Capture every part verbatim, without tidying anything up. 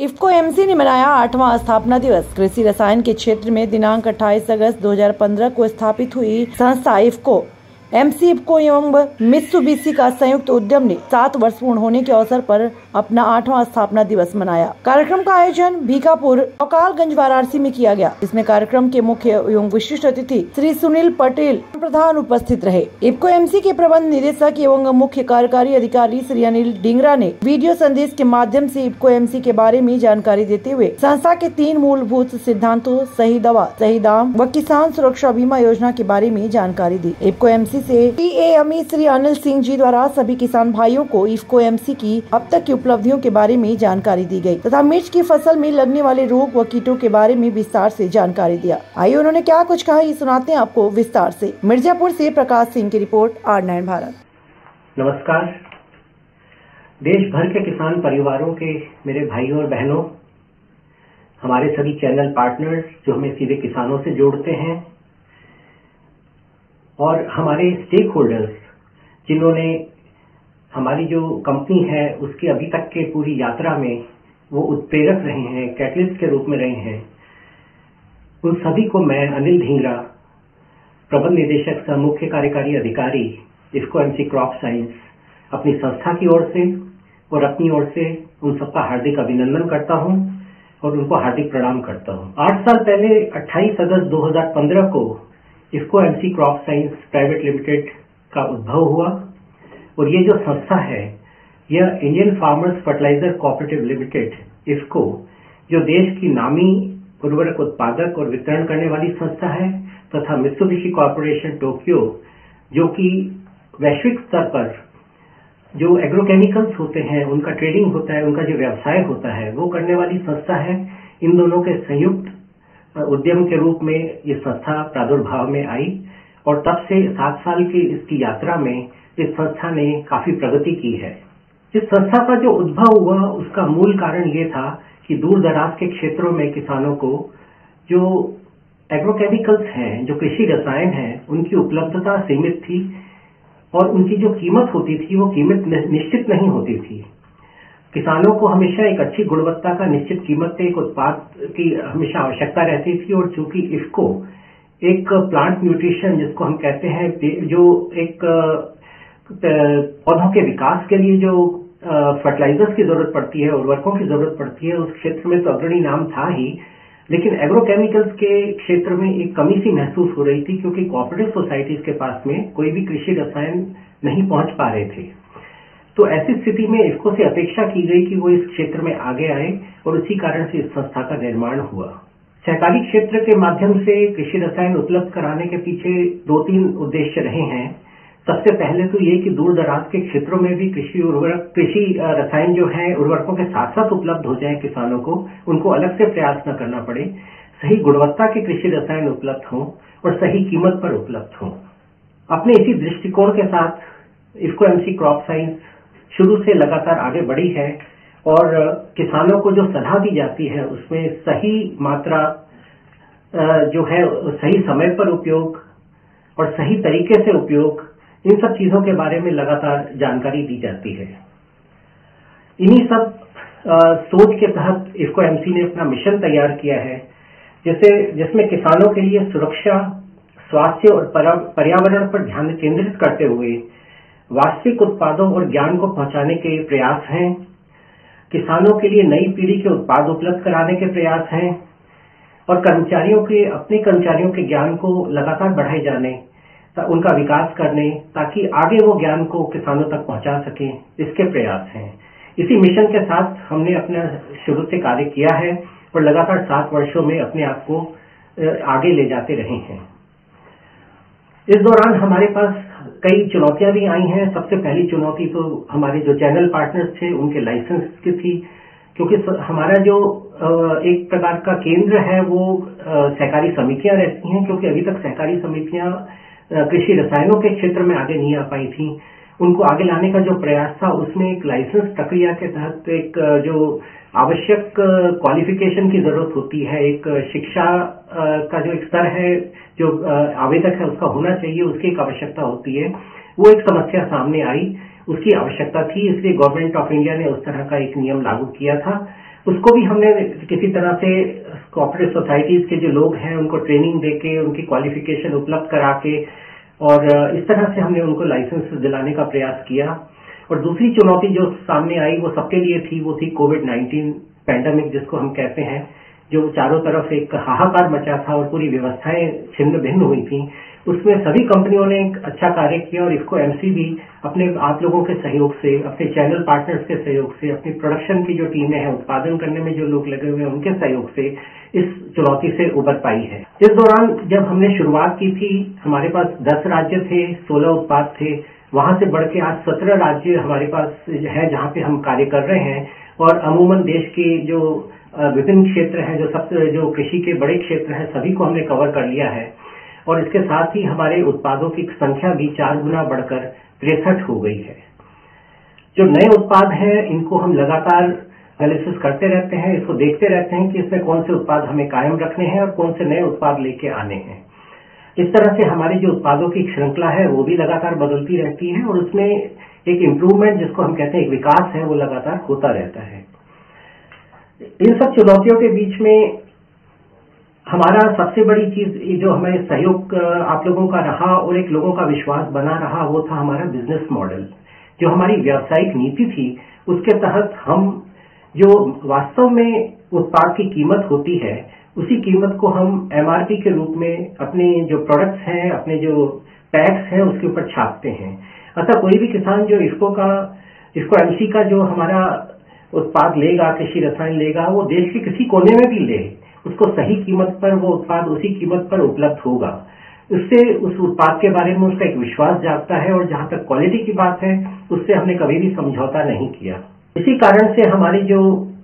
IFFCO MC ने मनाया आठवां स्थापना दिवस। कृषि रसायन के क्षेत्र में दिनांक अट्ठाईस अगस्त दो हज़ार पंद्रह को स्थापित हुई संस्था इफको एमसी इफको एवं मित्सुबिशी का संयुक्त उद्यम ने सात वर्ष पूर्ण होने के अवसर पर अपना आठवां स्थापना दिवस मनाया। कार्यक्रम का आयोजन भीकापुर औकालगंज वाराणसी में किया गया। इसमें कार्यक्रम के मुख्य एवं विशिष्ट अतिथि श्री सुनील पटेल प्रधान उपस्थित रहे। इफको एमसी के प्रबंध निदेशक एवं मुख्य कार्यकारी अधिकारी श्री अनिल डिंगरा ने वीडियो संदेश के माध्यम से इफको एमसी के बारे में जानकारी देते हुए संस्था के तीन मूलभूत सिद्धांतों सही दवा, सही दाम व किसान सुरक्षा बीमा योजना के बारे में जानकारी दी। इफको एमसी से टीएएमई श्री अनिल सिंह जी द्वारा सभी किसान भाइयों को इफको एमसी की अब तक की उपलब्धियों के बारे में जानकारी दी गई तथा मिर्च की फसल में लगने वाले रोग व कीटों के बारे में विस्तार से जानकारी दिया। आइए उन्होंने क्या कुछ कहा, ये सुनाते हैं आपको विस्तार से। मिर्जापुर से प्रकाश सिंह की रिपोर्ट, आर नाइन भारत। नमस्कार। देश भर के किसान परिवारों के मेरे भाइयों और बहनों, हमारे सभी चैनल पार्टनर्स जो हमें सीधे किसानों से जोड़ते हैं और हमारे स्टेक होल्डर्स जिन्होंने हमारी जो कंपनी है उसकी अभी तक के पूरी यात्रा में वो उत्प्रेरक रहे हैं, कैटलिस्ट के रूप में रहे हैं, उन सभी को मैं अनिल ढींगरा, प्रबंध निदेशक सह मुख्य कार्यकारी अधिकारी इफको एमसी क्रॉप साइंस, अपनी संस्था की ओर से और अपनी ओर से उन सबका हार्दिक अभिनंदन करता हूं और उनको हार्दिक प्रणाम करता हूं। आठ साल पहले अट्ठाईस अगस्त दो हज़ार पंद्रह को IFFCO MC crop science private limited का उद्भव हुआ और ये जो संस्था है यह Indian farmers fertiliser cooperative limited IFFCO, जो देश की नामी उर्वरक उत्पादक और वितरण करने वाली संस्था है, तथा मित्सुबिशी कॉर्पोरेशन टोक्यो जो कि वैश्विक स्तर पर जो एग्रोकेमिकल्स होते हैं उनका ट्रेडिंग होता है, उनका जो व्यवसाय होता है वो करने वाली संस्था है। इन दोनों के संयुक्त उद्यम के रूप में ये संस्था प्रादुर्भाव में आई और तब से सात साल की इसकी यात्रा में इस संस्था ने काफी प्रगति की है। इस संस्था का जो उद्भव हुआ उसका मूल कारण ये था कि दूर दराज के क्षेत्रों में किसानों को जो एग्रोकेमिकल्स हैं, जो कृषि रसायन हैं, उनकी उपलब्धता सीमित थी और उनकी जो कीमत होती थी वो कीमत निश्चित नहीं होती थी। किसानों को हमेशा एक अच्छी गुणवत्ता का निश्चित कीमत पे एक उत्पाद की हमेशा आवश्यकता रहती थी और चूंकि इफको एक प्लांट न्यूट्रिशन जिसको हम कहते हैं, जो एक पौधों के विकास के लिए जो फर्टिलाइजर्स की जरूरत पड़ती है, उर्वरकों की जरूरत पड़ती है, उस क्षेत्र में तो अग्रणी नाम था ही, लेकिन एग्रोकेमिकल्स के क्षेत्र में एक कमी सी महसूस हो रही थी क्योंकि कोऑपरेटिव सोसाइटीज के पास में कोई भी कृषि रसायन नहीं पहुंच पा रहे थे। तो ऐसी स्थिति में इफको से अपेक्षा की गई कि वो इस क्षेत्र में आगे आए और उसी कारण से इस संस्था का निर्माण हुआ। सहकारी क्षेत्र के माध्यम से कृषि रसायन उपलब्ध कराने के पीछे दो तीन उद्देश्य रहे हैं। सबसे पहले तो ये कि दूर दराज के क्षेत्रों में भी कृषि उर्वरक कृषि रसायन जो है उर्वरकों के साथ साथ उपलब्ध हो जाए, किसानों को उनको अलग से प्रयास न करना पड़े, सही गुणवत्ता के कृषि रसायन उपलब्ध हों और सही कीमत पर उपलब्ध हों। अपने इसी दृष्टिकोण के साथ इफको एमसी क्रॉप साइंस शुरू से लगातार आगे बढ़ी है और किसानों को जो सलाह दी जाती है उसमें सही मात्रा जो है, सही समय पर उपयोग और सही तरीके से उपयोग, इन सब चीजों के बारे में लगातार जानकारी दी जाती है। इन्हीं सब आ, सोच के तहत इफको एमसी ने अपना मिशन तैयार किया है जिसे जिसमें किसानों के लिए सुरक्षा, स्वास्थ्य और पर्यावरण पर ध्यान केंद्रित करते हुए वास्तविक उत्पादों और ज्ञान को पहुंचाने के प्रयास हैं, किसानों के लिए नई पीढ़ी के उत्पाद उपलब्ध कराने के प्रयास हैं और कर्मचारियों के अपने कर्मचारियों के ज्ञान को लगातार बढ़ाए जाने, उनका विकास करने ताकि आगे वो ज्ञान को किसानों तक पहुंचा सकें, इसके प्रयास हैं। इसी मिशन के साथ हमने अपना शुरू से कार्य किया है और लगातार सात वर्षों में अपने आप को आगे ले जाते रहे हैं। इस दौरान हमारे पास कई चुनौतियां भी आई हैं। सबसे पहली चुनौती तो हमारे जो चैनल पार्टनर्स थे उनके लाइसेंस की थी, क्योंकि हमारा जो एक प्रकार का केंद्र है वो सहकारी समितियां रहती हैं, क्योंकि अभी तक सहकारी समितियां कृषि रसायनों के क्षेत्र में आगे नहीं आ पाई थी। उनको आगे लाने का जो प्रयास था उसमें एक लाइसेंस प्रक्रिया के तहत एक जो आवश्यक क्वालिफिकेशन की जरूरत होती है, एक शिक्षा का जो एक स्तर है जो आवेदक है उसका होना चाहिए, उसकी एक आवश्यकता होती है। वो एक समस्या सामने आई, उसकी आवश्यकता थी, इसलिए गवर्नमेंट ऑफ इंडिया ने उस तरह का एक नियम लागू किया था उसको भी हमने किसी तरह से कोऑपरेटिव सोसाइटीज के जो लोग हैं उनको ट्रेनिंग देके, उनकी क्वालिफिकेशन उपलब्ध करा के और इस तरह से हमने उनको लाइसेंस दिलाने का प्रयास किया। और दूसरी चुनौती जो सामने आई वो सबके लिए थी, वो थी कोविड नाइन्टीन पैंडेमिक जिसको हम कहते हैं, जो चारों तरफ एक हाहाकार मचा था और पूरी व्यवस्थाएं छिन्न भिन्न हुई थी। उसमें सभी कंपनियों ने एक अच्छा कार्य किया और इसको एमसी भी अपने आप लोगों के सहयोग से, अपने चैनल पार्टनर्स के सहयोग से, अपनी प्रोडक्शन की जो टीमें हैं, उत्पादन करने में जो लोग लगे हुए हैं, उनके सहयोग से इस चुनौती से उबर पाई है। इस दौरान जब हमने शुरुआत की थी, हमारे पास दस राज्य थे, सोलह उत्पाद थे। वहां से बढ़ के आज सत्रह राज्य हमारे पास है जहां पे हम कार्य कर रहे हैं। और अमूमन देश के जो विभिन्न क्षेत्र हैं, जो सबसे जो कृषि के बड़े क्षेत्र हैं, सभी को हमने कवर कर लिया है। और इसके साथ ही हमारे उत्पादों की संख्या भी चार गुना बढ़कर तिरसठ हो गई है। जो नए उत्पाद हैं, इनको हम लगातार एनालिसिस करते रहते हैं, इसको देखते रहते हैं कि इसमें कौन से उत्पाद हमें कायम रखने हैं और कौन से नए उत्पाद लेके आने हैं। इस तरह से हमारी जो उत्पादों की श्रृंखला है वो भी लगातार बदलती रहती है और उसमें एक इम्प्रूवमेंट जिसको हम कहते हैं, एक विकास है, वो लगातार होता रहता है। इन सब चुनौतियों के बीच में हमारा सबसे बड़ी चीज जो हमें सहयोग आप लोगों का रहा और एक लोगों का विश्वास बना रहा, वो था हमारा बिजनेस मॉडल। जो हमारी व्यावसायिक नीति थी, उसके तहत हम जो वास्तव में उत्पाद की कीमत होती है, उसी कीमत को हम एमआरपी के रूप में अपने जो प्रोडक्ट्स हैं, अपने जो पैक्स हैं, उसके ऊपर छापते हैं। अतः कोई भी किसान जो इसको का इसको एमसी का जो हमारा उत्पाद लेगा, कृषि रसायन लेगा, वो देश के किसी कोने में भी ले, उसको सही कीमत पर वो उत्पाद उसी कीमत पर उपलब्ध होगा। उससे उस उत्पाद के बारे में उसका एक विश्वास जागता है और जहां तक क्वालिटी की बात है, उससे हमने कभी भी समझौता नहीं किया। इसी कारण से हमारी जो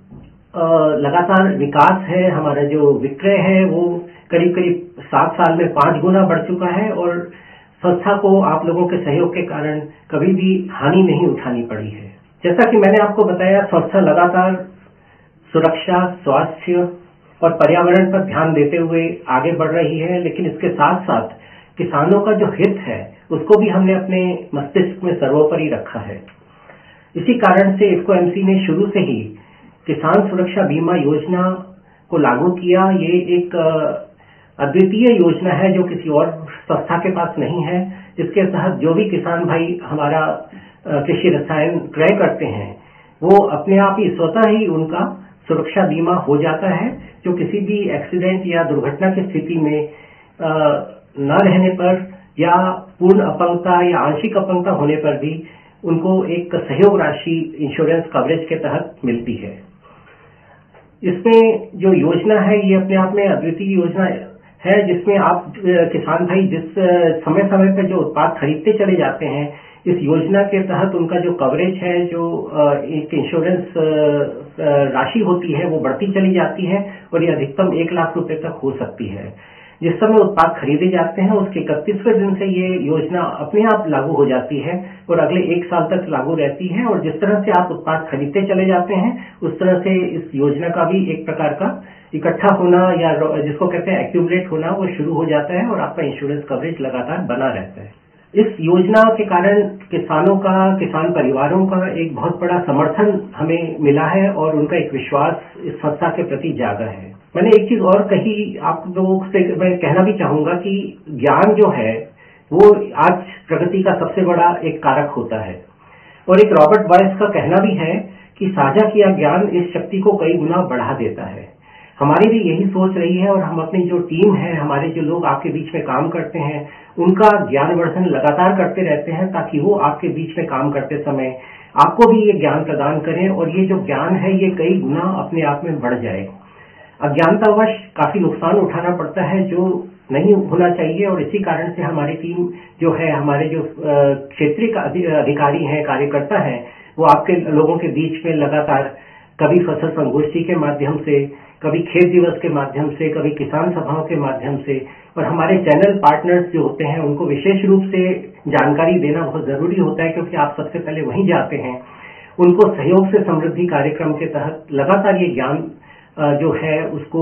लगातार विकास है, हमारा जो विक्रय है, वो करीब करीब सात साल में पांच गुना बढ़ चुका है और संस्था को आप लोगों के सहयोग के कारण कभी भी हानि नहीं उठानी पड़ी है। जैसा कि मैंने आपको बताया, संस्था लगातार सुरक्षा, स्वास्थ्य और पर्यावरण पर ध्यान देते हुए आगे बढ़ रही है, लेकिन इसके साथ साथ किसानों का जो हित है, उसको भी हमने अपने मस्तिष्क में सर्वोपरि रखा है। इसी कारण से इफको एमसी ने शुरू से ही किसान सुरक्षा बीमा योजना को लागू किया। ये एक अद्वितीय योजना है जो किसी और संस्था के पास नहीं है। इसके तहत जो भी किसान भाई हमारा कृषि रसायन क्रय करते हैं, वो अपने आप ही स्वतः ही उनका सुरक्षा बीमा हो जाता है, जो किसी भी एक्सीडेंट या दुर्घटना की स्थिति में न रहने पर या पूर्ण अपंगता या आंशिक अपंगता होने पर भी उनको एक सहयोग राशि इंश्योरेंस कवरेज के तहत मिलती है। इसमें जो योजना है, ये अपने आप में अद्वितीय योजना है, जिसमें आप किसान भाई जिस समय समय पर जो उत्पाद खरीदते चले जाते हैं, इस योजना के तहत उनका जो कवरेज है, जो एक इंश्योरेंस राशि होती है, वो बढ़ती चली जाती है और ये अधिकतम एक लाख रुपए तक हो सकती है। जिस समय उत्पाद खरीदे जाते हैं, उसके इकतीसवें दिन से ये योजना अपने आप लागू हो जाती है और अगले एक साल तक लागू रहती है। और जिस तरह से आप उत्पाद खरीदते चले जाते हैं, उस तरह से इस योजना का भी एक प्रकार का इकट्ठा होना या जिसको कहते हैं एक्यूमुलेट होना, वो शुरू हो जाता है और आपका इंश्योरेंस कवरेज लगातार बना रहता है। इस योजना के कारण किसानों का, किसान परिवारों का एक बहुत बड़ा समर्थन हमें मिला है और उनका एक विश्वास इस संस्था के प्रति जागा है। मैंने एक चीज और कही, आप लोगों से मैं कहना भी चाहूंगा कि ज्ञान जो है वो आज प्रगति का सबसे बड़ा एक कारक होता है। और एक रॉबर्ट बॉयस का कहना भी है कि साझा किया ज्ञान इस शक्ति को कई गुना बढ़ा देता है। हमारी भी यही सोच रही है और हम अपनी जो टीम है, हमारे जो लोग आपके बीच में काम करते हैं, उनका ज्ञानवर्धन लगातार करते रहते हैं ताकि वो आपके बीच में काम करते समय आपको भी ये ज्ञान प्रदान करें और ये जो ज्ञान है ये कई गुना अपने आप में बढ़ जाए। अज्ञानतावश काफी नुकसान उठाना पड़ता है जो नहीं होना चाहिए और इसी कारण से हमारी टीम जो है, हमारे जो क्षेत्रीय अधिकारी हैं, कार्यकर्ता हैं, वो आपके लोगों के बीच में लगातार कभी फसल संगोष्ठी के माध्यम से, कभी खेत दिवस के माध्यम से, कभी किसान सभाओं के माध्यम से और हमारे चैनल पार्टनर्स जो होते हैं उनको विशेष रूप से जानकारी देना बहुत जरूरी होता है, क्योंकि आप सबसे पहले वहीं जाते हैं। उनको सहयोग से समृद्धि कार्यक्रम के तहत लगातार ये ज्ञान जो है उसको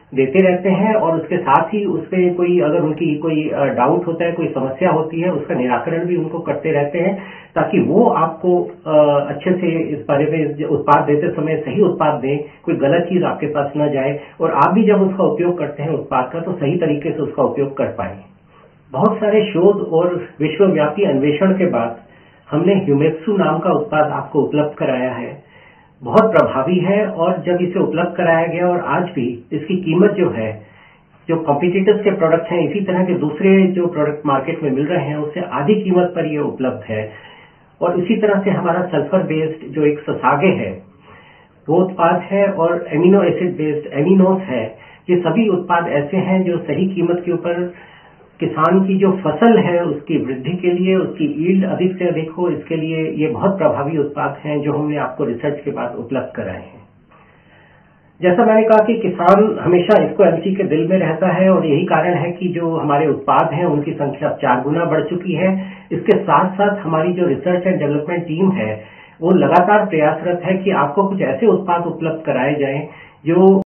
देते रहते हैं और उसके साथ ही उस पर कोई अगर उनकी कोई डाउट होता है, कोई समस्या होती है, उसका निराकरण भी उनको करते रहते हैं ताकि वो आपको अच्छे से इस बारे में उत्पाद देते समय सही उत्पाद दें, कोई गलत चीज आपके पास न जाए और आप भी जब उसका उपयोग करते हैं उत्पाद का तो सही तरीके से उसका उपयोग कर पाए। बहुत सारे शोध और विश्वव्यापी अन्वेषण के बाद हमने ह्यूमेक्सू नाम का उत्पाद आपको उपलब्ध कराया है। बहुत प्रभावी है और जब इसे उपलब्ध कराया गया और आज भी इसकी कीमत जो है, जो कॉम्पिटिटर्स के प्रोडक्ट हैं, इसी तरह के दूसरे जो प्रोडक्ट मार्केट में मिल रहे हैं उससे आधी कीमत पर यह उपलब्ध है। और इसी तरह से हमारा सल्फर बेस्ड जो एक ससागे है वो उत्पाद है और एमिनो एसिड बेस्ड एमिनोस है। ये सभी उत्पाद ऐसे हैं जो सही कीमत के ऊपर किसान की जो फसल है उसकी वृद्धि के लिए, उसकी ईल्ड अधिक से अधिक हो, इसके लिए ये बहुत प्रभावी उत्पाद हैं जो हमने आपको रिसर्च के बाद उपलब्ध कराए हैं। जैसा मैंने कहा कि किसान हमेशा इसको एमसी के दिल में रहता है और यही कारण है कि जो हमारे उत्पाद हैं उनकी संख्या चार गुना बढ़ चुकी है। इसके साथ साथ हमारी जो रिसर्च एंड डेवलपमेंट टीम है वो लगातार प्रयासरत है कि आपको कुछ ऐसे उत्पाद उपलब्ध कराए जाएं जो